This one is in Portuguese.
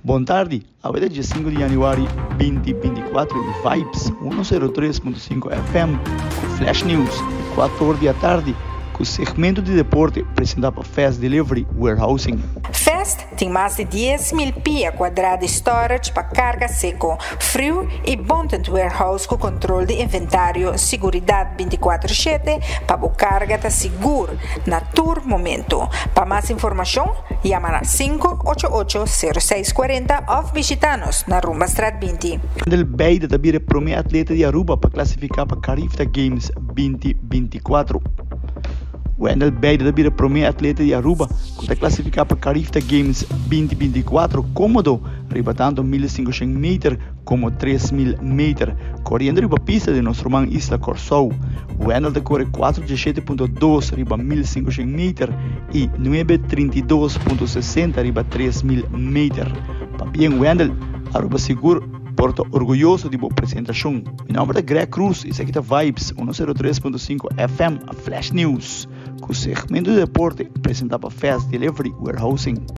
Boa tarde, agora é dia 5 de januário 2024 e Vibes 103.5 FM com Flash News e 4 horas da tarde com o segmento de deporte apresentado por Fast Delivery Warehousing. Fast tem mais de 10.000 pia quadrada de storage para carga seco, frio e Bontent Warehouse com controle de inventário, seguridade 24/7 para a carga estar segura na todo momento. Para mais informação, chama na 588-0640 ou visita-nos na Rumba Strat 20. Del Beida também é o primeiro atleta de Aruba para classificar para Carifta Games 2024. Wendell Beida também é o primeiro atleta de Aruba que está classificado para Carifta Games 2024 cômodo, arrebatando 1.500 metros como 3.000 metros, correndo riba a pista de nosso irmão Isla Corsou. Wendell corre 4.17.2 riba 1.500 metros e 9.32.60 riba 3.000 metros. Para bem Wendell, Aruba seguro, porto orgulhoso de boa apresentação. Meu nome é Greg Cruz e isso aqui é Vibes 103.5 FM, a Flash News, com o segmento de deporte apresentado por Fast Delivery Warehousing.